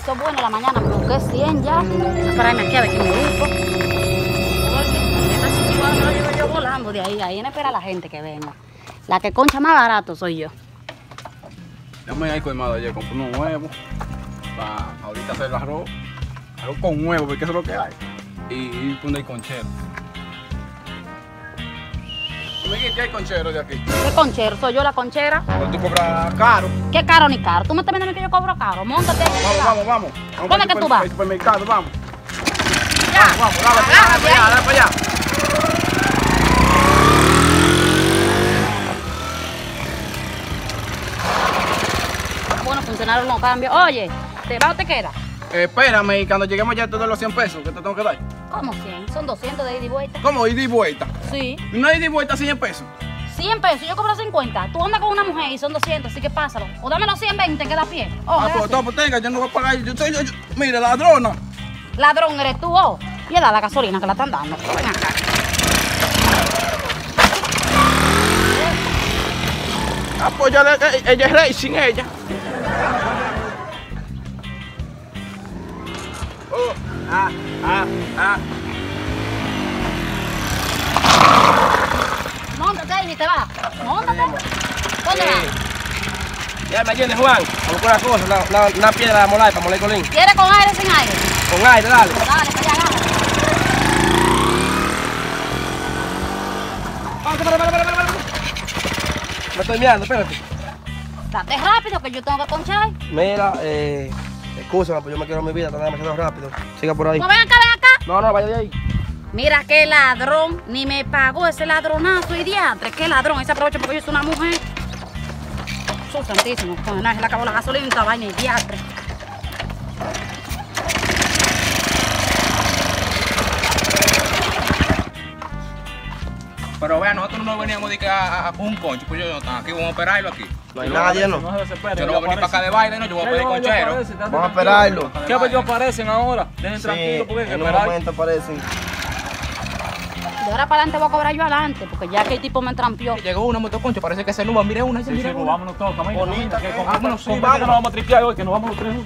eso es bueno, la mañana me busqué 100 ya. Espérame aquí a ver quién me busco. Esta chichiguada me lo llevo yo volando de ahí. Ahí no espera la gente que venga. La que concha más barato soy yo. Ya me he colmado ayer, compré unos huevos para ahorita hacer el arroz con huevos, porque eso es lo que hay. Y poner conchero. ¿Tú me dijiste que hay conchero de aquí? ¿Qué conchero? Soy yo la conchera. Pero tú cobras caro. ¿Qué caro ni caro? ¿Tú me estás viendo que yo cobro caro? Móntate ahí. Vamos. ¿Dónde es que tú vas? Al supermercado, vamos. Ya. Vamos, dale para allá. Bueno, funcionaron los cambios. Oye, ¿te va o te queda? Espérame, y cuando lleguemos ya te doy los 100 pesos que te tengo que dar. ¿Cómo 100? Son 200 de ida y vuelta. ¿Cómo ida y vuelta? Sí. ¿No ida y vuelta 100 pesos? 100 pesos, yo cobro 50. Tú andas con una mujer y son 200, así que pásalo. O dame los 120, queda a pie. Oh, pues tenga, yo no voy a pagar. Yo, mire, ladrona. ladrón eres tú, oh. Y él da la gasolina que la están dando. Ven acá. Pues ella es racing, ella. Móntate ahí y te vas. Móntate. ¿Dónde vas? Ya me entiendes, Juan. Vamos con una cosa, una piedra de molar para moler colín. ¿Quieres con aire o sin aire? Con aire, dale. Dale, para allá, dale. Para. Me estoy mirando, espérate. Date rápido que yo tengo que ponchar. Mira, excúsame, pues yo me quiero mi vida, está demasiado rápido. Siga por ahí. No, ven acá, ven acá. No, vaya de ahí. Mira qué ladrón, ni me pagó ese ladronazo y diantre. Qué ladrón, ese aprovecha porque yo soy una mujer. Jesús santísimo, pues nada, se le acabó la gasolina y esta vaina y diantre. Pero vean, nosotros no veníamos de que a un concho, pues yo no estaba aquí, vamos a esperarlo aquí. No hay nadie, ¿no? No se desesperen. Yo no voy a venir para acá de baile, no, yo voy a pedir conchero. Vamos a esperarlo. ¿Qué ellos aparecen ahora? Dejen Sí, tranquilo porque hay que en un esperar. momento aparecen. De ahora para adelante voy a cobrar yo adelante, porque ya que el tipo me entrampió. Llegó una motoconcho, parece que se nuba, mire una, Sí, mire pues una. vámonos todos, camina. Bonita, Que que- vámonos, sí, que vamos. nos vamos a tripear hoy, que nos vamos los tres.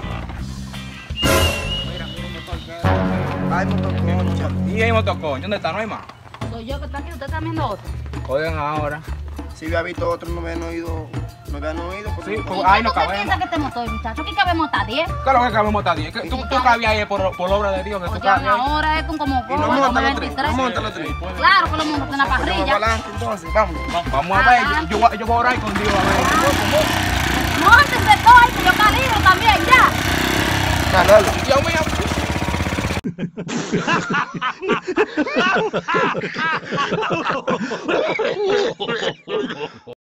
Ay, motoconcha. Y hay motoconcho, ¿dónde está? No hay más. Soy yo que está aquí, usted está viendo otro. Oigan ahora. Si había visto otro, no habían oído. No habían oído. Sí, ¿Y pues ahí no qué cabemos. piensa que te motor, muchacho? Aquí cabemos hasta 10. Claro que cabemos hasta 10. Tú cabías ahí por obra de Dios, que tú Oye, cabías ahí. ahora es como Y no montan los tres. No montan los tres. Claro que lo monto en la Vamos parrilla. para adelante, entonces, vamos. Vamos a ver, yo voy a orar con Dios a ver. Móntense todo ahí, que yo calibro también, ya. Dale. Dios mío.